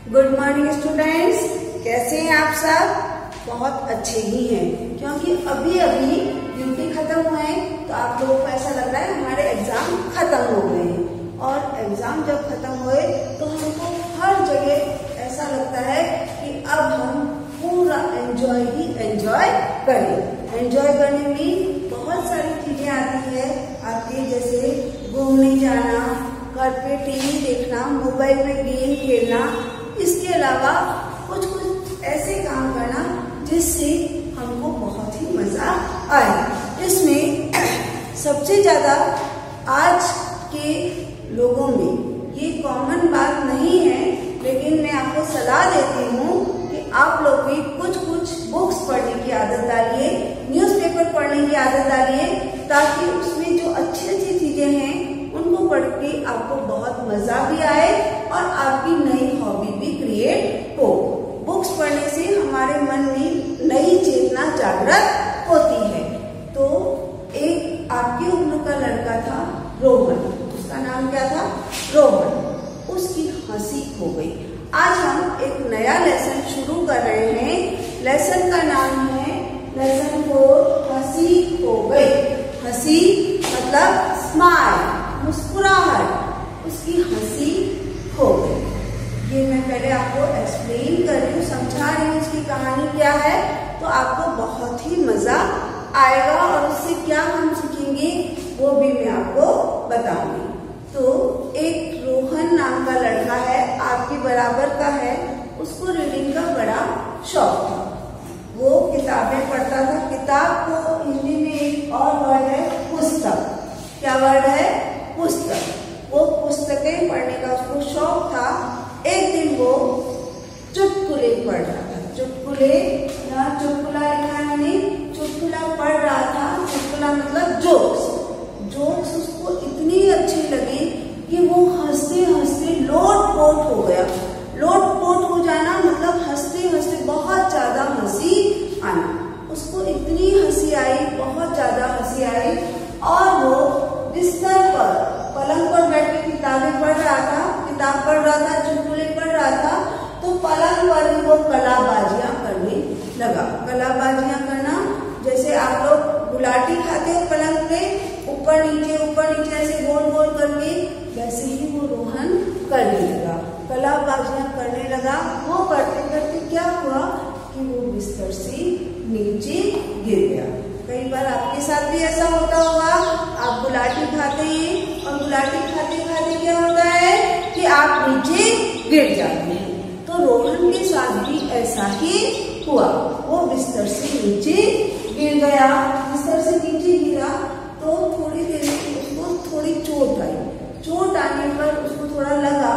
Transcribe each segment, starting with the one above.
Good morning students, कैसे हैं आप सब? बहुत अच्छे ही हैं, क्योंकि अभी अभी ड्यूटी खत्म हुए हैं तो आप लोगों को ऐसा लग रहा है हमारे एग्जाम खत्म हो गए हैं। और एग्जाम जब खत्म हुए तो हमको हर जगह ऐसा लगता है कि अब हम पूरा एंजॉय ही एंजॉय करें। एंजॉय करने में बहुत सारी चीजें आती है आपके, जैसे घूमने जाना, घर पे टीवी देखना, मोबाइल में गेम खेलना, इसके अलावा कुछ कुछ ऐसे काम करना जिससे हमको बहुत ही मजा आए। इसमें सबसे ज्यादा आज के लोगों में ये कॉमन बात नहीं है, लेकिन मैं आपको सलाह देती हूँ कि आप लोग भी कुछ कुछ बुक्स पढ़ने की आदत डालिए, न्यूज़पेपर पढ़ने की आदत डालिए, ताकि उसमें जो अच्छी अच्छी चीजें हैं उनको पढ़ के आपको बहुत मजा भी आए और आपकी नई हॉबी भी क्रिएट हो। बुक्स पढ़ने से हमारे मन में नई चेतना जागृत होती है। तो एक आपकी उम्र का लड़का था रोहन, उसका नाम क्या था? रोहन। उसकी हंसी खो गई। आज हम एक नया लेसन शुरू कर रहे हैं। लेसन का नाम है लेसन 4, हंसी खो गई। हंसी मतलब स्माइल, मुस्कुराहट। उसकी हंसी खो गई। ये मैं पहले आपको एक्सप्लेन कर रही हूँ, समझा रही हूँ इसकी कहानी क्या है, तो आपको बहुत ही मजा आएगा और उससे क्या हम सीखेंगे वो भी मैं आपको बताऊंगी। तो एक रोहन नाम का लड़का है, आपके बराबर का है, उसको रीडिंग का बड़ा शौक था। वो किताबें पढ़ता था। किताब को हिंदी में एक और वर्ड है पुस्तक। क्या वर्ड है? पुस्तक। वो पुस्तकें पढ़ने का उसको शौक था। एक दिन वो चुटकुले पढ़ रहा था। चुटकुले, यहाँ चुटकुला लिखा है मैंने, चुटकुला पढ़ रहा था। चुटकुला मतलब जोक्स। जोक्स उसको इतनी अच्छी लगी कि वो हंसते हंसते लोटपोट हो गया। लोटपोट हो जाना मतलब हंसते हंसते बहुत ज्यादा हंसी आना। उसको इतनी हंसी आई, बहुत ज्यादा हंसी आई, और वो बिस्तर पर, पलंग पर बैठ के किताबें पढ़ रहा था, किताब पढ़ रहा था, चुटकुले पढ़ रहा था, तो पलंग पर ही वो कलाबाजियां करने लगा। कलाबाजियां करना जैसे आप लोग गुलाटी खाते हो पलंग पे, ऊपर नीचे ऐसे गोल गोल करके, वैसे ही वो रोहन करने लगा, कलाबाजियां करने लगा। वो करते करते क्या हुआ कि वो बिस्तर से नीचे गिर गया। कई बार आपके साथ भी ऐसा होता होगा, आप गुलाटी खाते हैं और गुलाटी खाते खाते क्या होता है कि आप नीचे गिर जाते हैं। तो रोहन के साथ भी ऐसा ही हुआ। वो बिस्तर से नीचे गिर गया। बिस्तर से नीचे गिरा तो थोड़ी देर में उसको थोड़ी चोट आई। चोट आने पर उसको थोड़ा लगा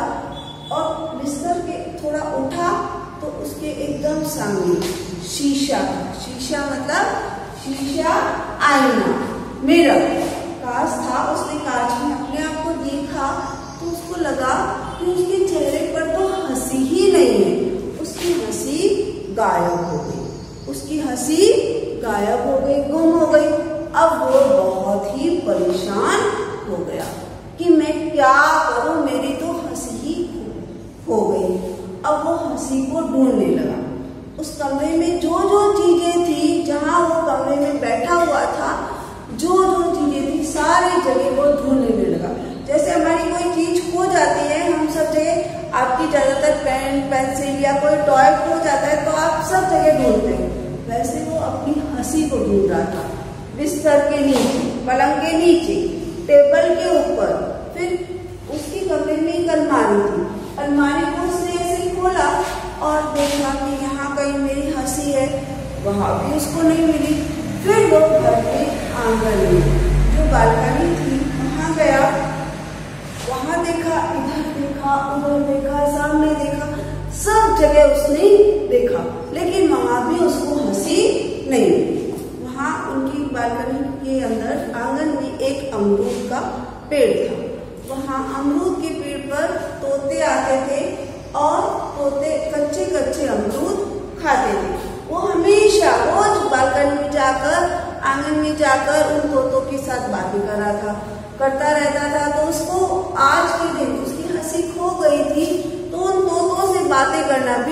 और बिस्तर के थोड़ा उठा तो उसके एकदम सामने शीशा। शीशा मतलब शीशा, आईना, मिरर, कांच था। उसने कांच में अपने आप को देखा तो उसको लगा कि उसके चेहरे पर तो हंसी ही नहीं है। उसकी हंसी गायब हो गई। उसकी हंसी गायब हो गई, गुम हो गई। अब वो बहुत ही परेशान हो गया कि मैं क्या करूं, मेरी तो हंसी ही हो गई। अब वो हंसी को ढूंढने लगा। उस कमरे में जो जो चीजें थी, जहां वो कमरे में बैठा हुआ था, जो जो चीजें थी सारी जगह वो ढूंढने लगा। जैसे हमारी कोई चीज खो जाती है, हम सब जगह, आपकी ज्यादातर पेन, पेंसिल या कोई टॉय खो जाता है तो आप सब जगह ढूंढते हैं, वैसे वो अपनी हंसी को ढूंढ रहा था। बिस्तर के नीचे, पलंग के नीचे, टेबल के ऊपर, फिर उसके कमरे में एक अलमारी थी। अलमारी को उसने ऐसे खोला और देखा कि यहाँ कहीं मेरी हंसी है, वहां भी उसको नहीं मिली। फिर वो घर के आंगन में जो बालकनी थी वहां गया, वहां देखा, इधर देखा, उधर देखा, सामने देखा, सब जगह उसने देखा, लेकिन वहां भी उसको हंसी नहीं मिली। वहां उनकी बालकनी के अंदर आंगन में एक अमरूद का पेड़ था। वहां अमरूद के पेड़ पर तोते आते थे और तोते कच्चे कच्चे अमरूद खाते थे। वो हमेशा रोज बालकनी में जाकर, आंगन में जाकर उन तोतों के साथ बातें करता रहता था। तो उसको आज के दिन उसकी हंसी खो गई थी, तो उन तोतों से बातें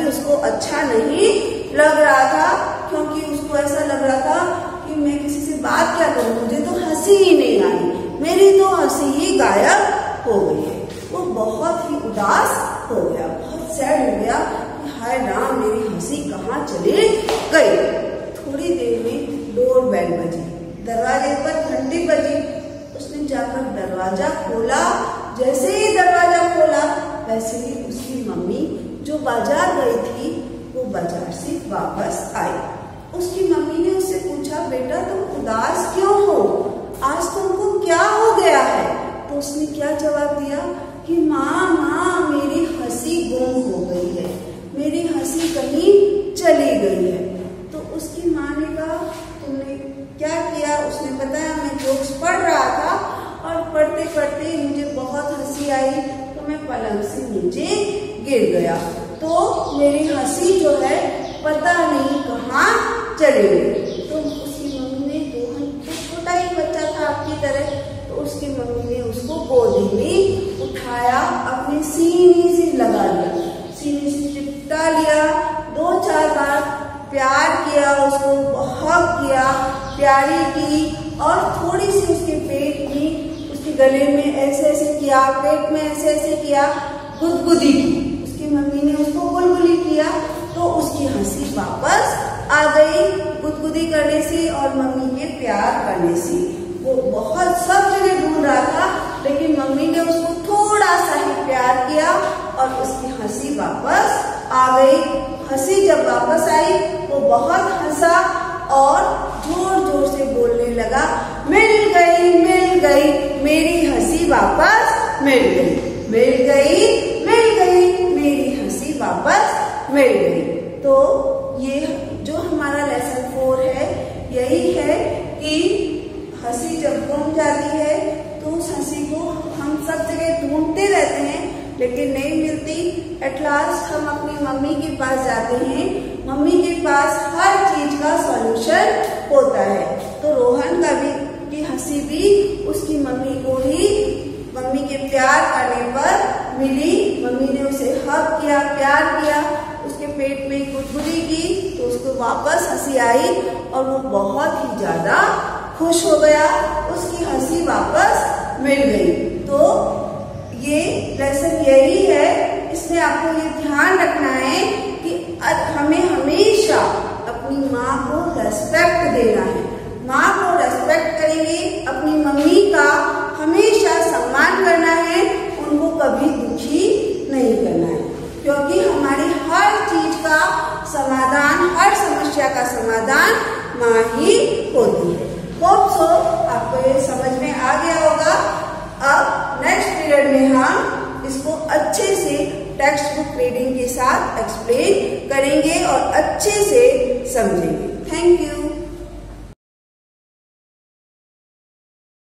उसको अच्छा नहीं लग रहा था, क्योंकि उसको ऐसा लग रहा था कि मैं किसी से बात क्या करूं, मुझे तो हंसी ही नहीं आई, मेरी तो हंसी ही गायब हो गई है। वो बहुत ही उदास हो गया, बहुत सैड हो गया कि हाय राम, मेरी हंसी कहाँ चली गई। थोड़ी देर में डोर बेल बजी, दरवाजे पर घंटी बजी। उसने जाकर दरवाजा खोला। जैसे ही दरवाजा खोला वैसे ही उसकी मम्मी जो बाजार गई थी वो बाजार से वापस आई। उसकी मम्मी ने उससे पूछा, बेटा तुम उदास क्यों हो, आज तुमको क्या हो गया है? तो उसने क्या जवाब दिया कि माँ मेरी हंसी गुम हो गई है, मेरी हंसी कहीं चली गई है। तो उसकी माँ ने कहा, तुमने क्या किया? उसने बताया, मैं जोक्स पढ़ रहा था और पढ़ते पढ़ते मुझे बहुत हंसी आई तो मैं पलंग से नीचे गिर गया, तो मेरी हंसी जो है पता नहीं कहाँ चली गई। तो उसकी मम्मी ने, रोहन तो छोटा ही बच्चा था आपकी तरह, तो उसकी मम्मी ने उसको गोदी में उठाया, अपने सीने से लगा लिया, सीने से चिपटा लिया, 2-4 बार प्यार किया, उसको बहुत किया, प्यारी की, और थोड़ी सी उसके पेट में, उसके गले में ऐसे ऐसे किया, पेट में ऐसे ऐसे किया, गुदगुदी की। उसकी मम्मी ने उसको गुलगुली किया तो उसकी हंसी वापस आ गई, गुदगुदी करने से और मम्मी के प्यार करने से। वो बहुत सब जगह ढूंढ रहा था, लेकिन मम्मी ने उसको थोड़ा सा ही प्यार किया और उसकी हंसी वापस आ गई। हंसी जब वापस आई वो बहुत हंसा और जोर जोर से बोलने लगा, मिल गई मेरी हंसी वापस मिल गई, मिल गई मेरी हंसी वापस मिल गई। तो ये जो हमारा लेसन 4 है, यही है कि हंसी जब गुम जाती है तो उस हंसी को हम सब जगह ढूंढते रहते हैं लेकिन नहीं मिलती। एट लास्ट हम अपनी मम्मी के पास जाते हैं, मम्मी के पास हर चीज का सॉल्यूशन होता है। तो रोहन की हंसी भी उसकी मम्मी को ही, मम्मी के प्यार करने पर मिली। मम्मी ने उसे हग किया, प्यार किया, उसके पेट में गुदगुदी की तो उसको वापस हंसी आई और वो बहुत ही ज्यादा खुश हो गया, उसकी हंसी वापस मिल गई। तो ये लेसन यही है, इसमें आपको ये ध्यान रखना है कि हमें हमेशा अपनी माँ को रेस्पेक्ट देना है। माँ को रेस्पेक्ट करेंगे, अपनी मम्मी का हमेशा सम्मान करना है, उनको कभी दुखी नहीं करना है, क्योंकि हमारी हर चीज का समाधान, हर समस्या का समाधान माँ ही होती है। होप सो आपको ये समझ में आ गया होगा। अब नेक्स्ट पीरियड में हम इसको अच्छे से टेक्स्ट बुक रीडिंग के साथ एक्सप्लेन करेंगे और अच्छे से समझेंगे। Thank you.